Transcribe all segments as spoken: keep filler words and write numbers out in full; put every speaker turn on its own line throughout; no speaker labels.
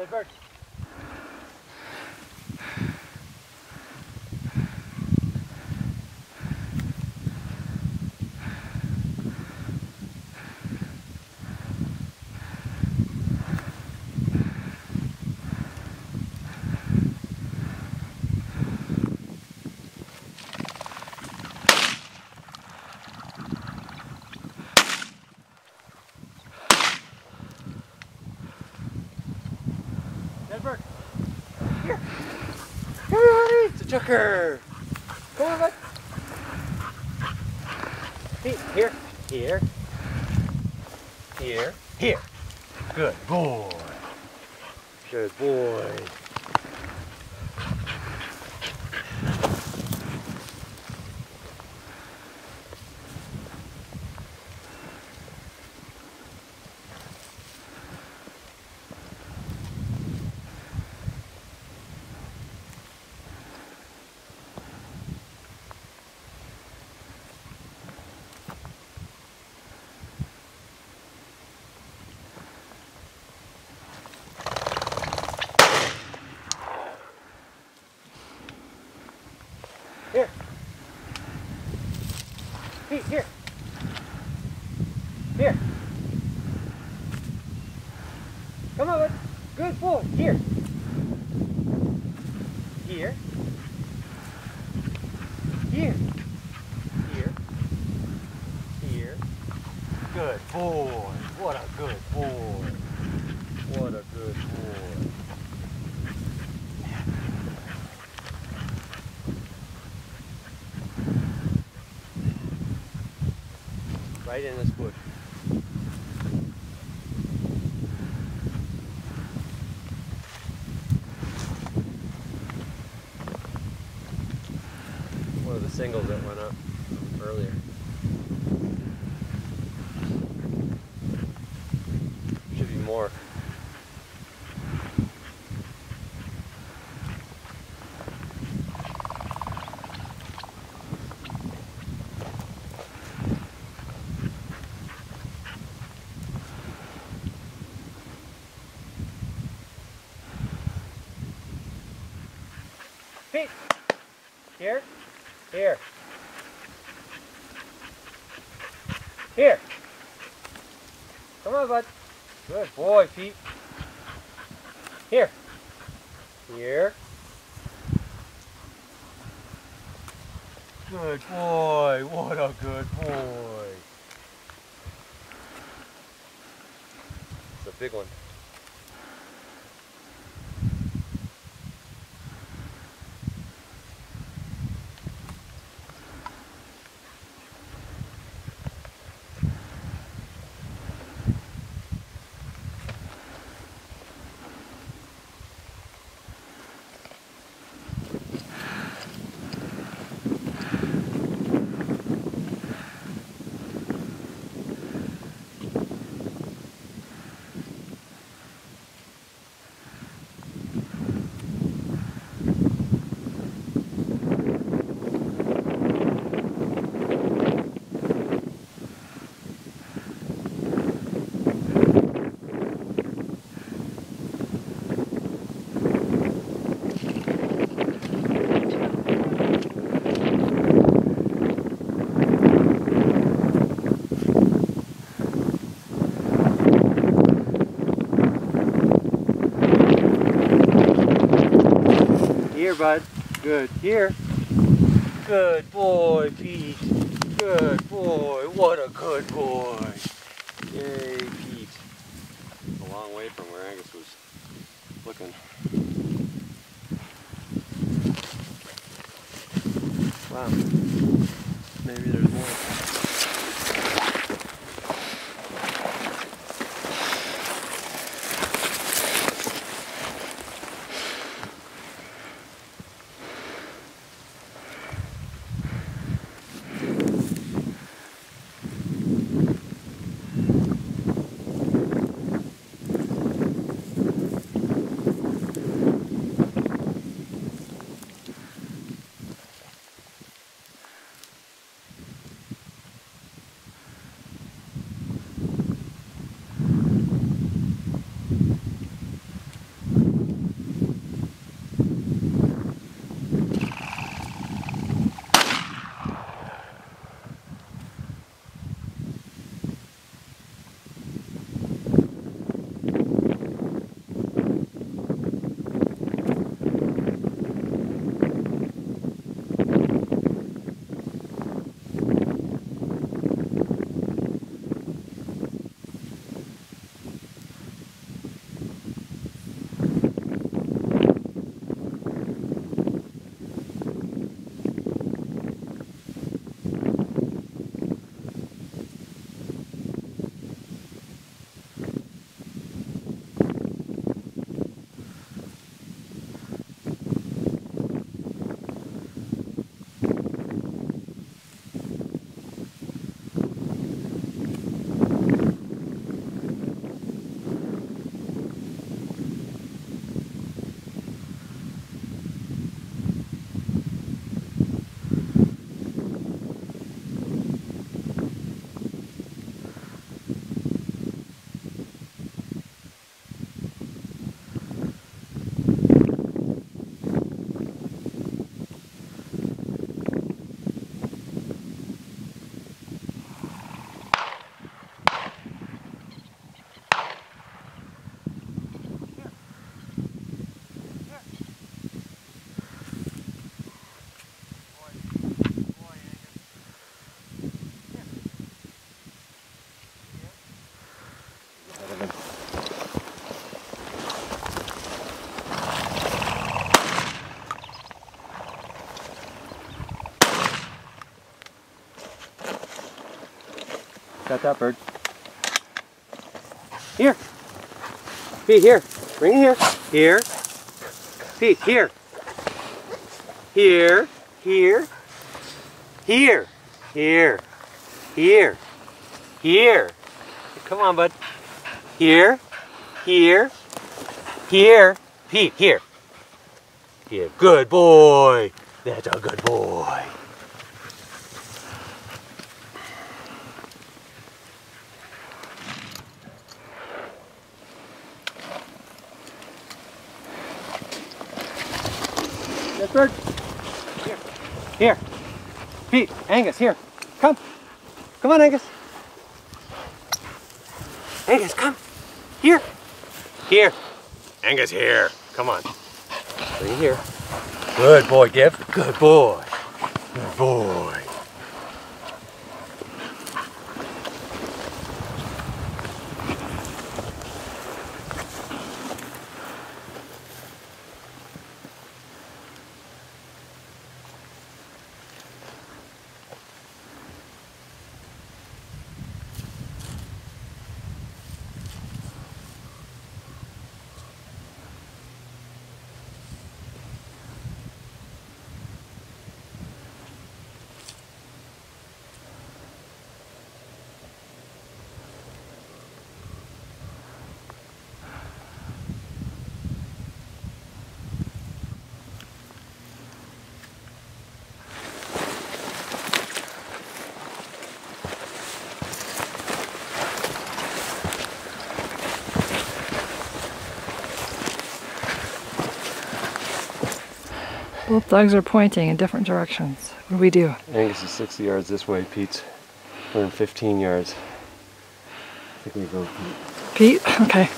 Good bird. Edward, here. Come on, it's a chucker. Come on, bud. Here, here, here, here, here. Good boy. Good boy. Here. Pete, here. Here. Come on, bud. Good boy. Here. Here. Here. Here. Here. Good boy. What a good boy. What a good boy. Right in this bush. One of the singles that went up earlier. Should be more. Pete, here, here, here. Come on, bud. Good boy, Pete. Here, here. Good boy. What a good boy. It's a big one. Here, bud. Good. Here. Good boy, Pete. Good boy. What a good boy. Yay, Pete. A long way from where Angus was looking. Wow. Maybe there's more. Got that bird. Here. Pete, here. Bring it here. Here. Pete, here. Here. Here. Here. Here. Here. Here. Come on, bud. Here. Here. Here. Pete, here. Here. Good boy. That's a good boy. Yes, bird. Here. Here. Pete, Angus, here. Come. Come on, Angus. Angus, come. Here. Here. Angus, here. Come on. Bring it here. Good boy, Gib. Good boy. Good boy.
Both dogs are pointing in different directions. What do we do?
Angus is sixty yards this way, Pete's one hundred fifteen yards. I think we go Pete.
Pete? Okay.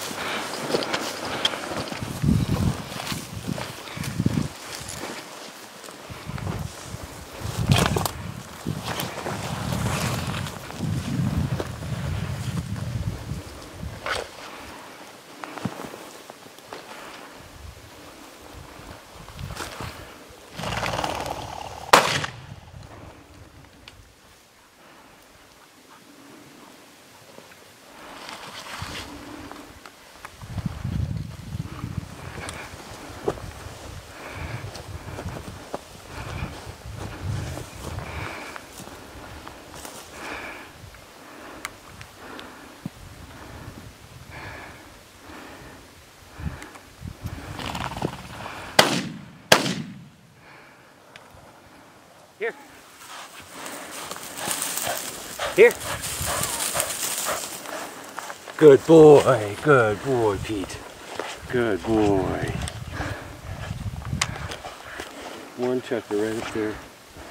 Here. Here. Good boy. Good boy, Pete. Good boy. One chucker right up there.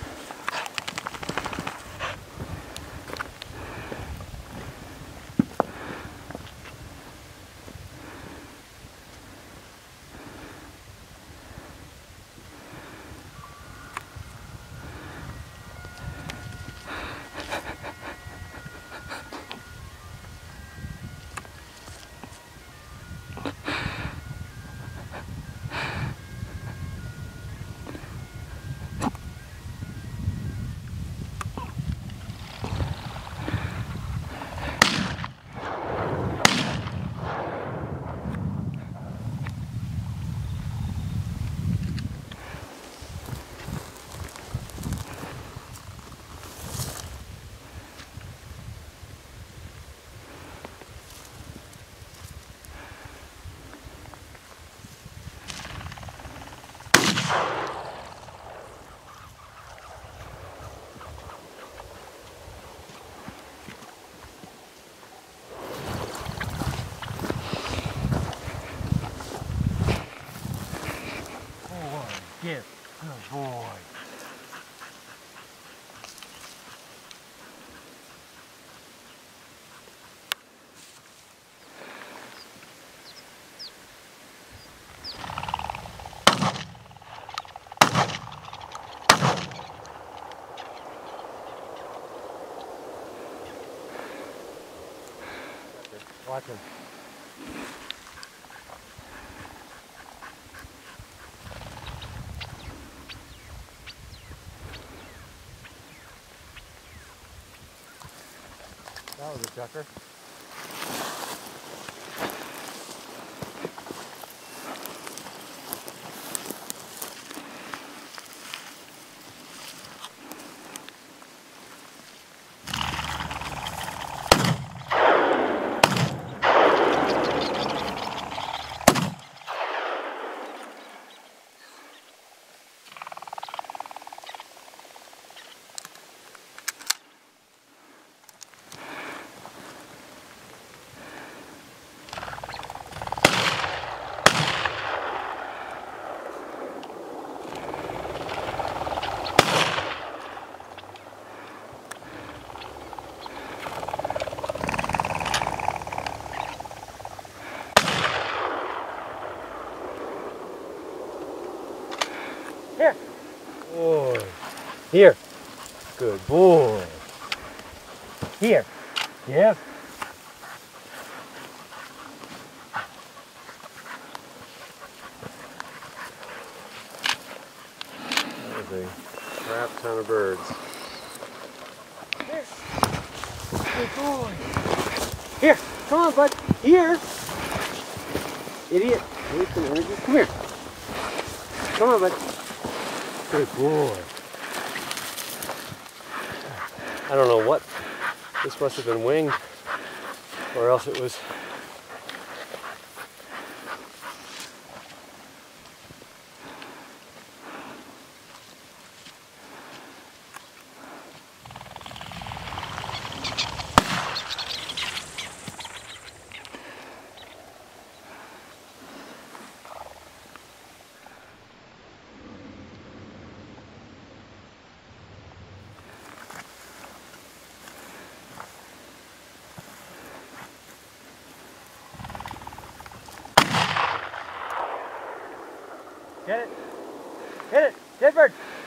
Give. Good boy. Watch him. That was a chucker. Here. Boy. Here. Good boy. Here. Yes. That was a crap ton of birds. Here. Good boy. Here. Come on, bud. Here. Idiot. Waste some energy. Come here. Come on, bud. Good boy. I don't know what. This must have been winged, or else it was. Get it. Hit it. Dead bird.